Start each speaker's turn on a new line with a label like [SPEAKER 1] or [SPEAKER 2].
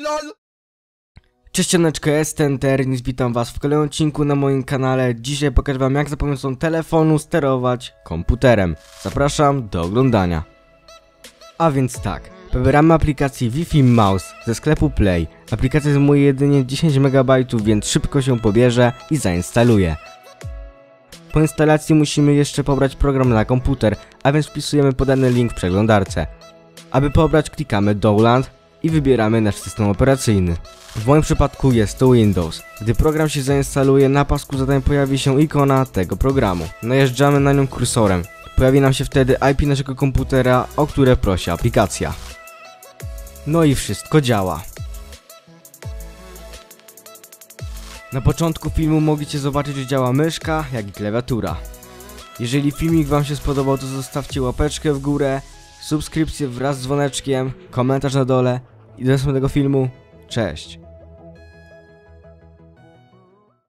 [SPEAKER 1] LOL!
[SPEAKER 2] Cześć, cianeczko, jestem Ternis, witam was w kolejnym odcinku na moim kanale. Dzisiaj pokażę wam, jak za pomocą telefonu sterować komputerem. Zapraszam do oglądania. A więc tak, pobieramy aplikację Wi-Fi Mouse ze sklepu Play. Aplikacja zajmuje jedynie 10 MB, więc szybko się pobierze i zainstaluje. Po instalacji musimy jeszcze pobrać program na komputer, a więc wpisujemy podany link w przeglądarce. Aby pobrać, klikamy Download i wybieramy nasz system operacyjny. W moim przypadku jest to Windows. Gdy program się zainstaluje, na pasku zadań pojawi się ikona tego programu. Najeżdżamy na nią kursorem. Pojawi nam się wtedy IP naszego komputera, o które prosi aplikacja. No i wszystko działa. Na początku filmu mogliście zobaczyć, że działa myszka, jak i klawiatura. Jeżeli filmik wam się spodobał, to zostawcie łapeczkę w górę, subskrypcję wraz z dzwoneczkiem, komentarz na dole i do następnego filmu. Cześć!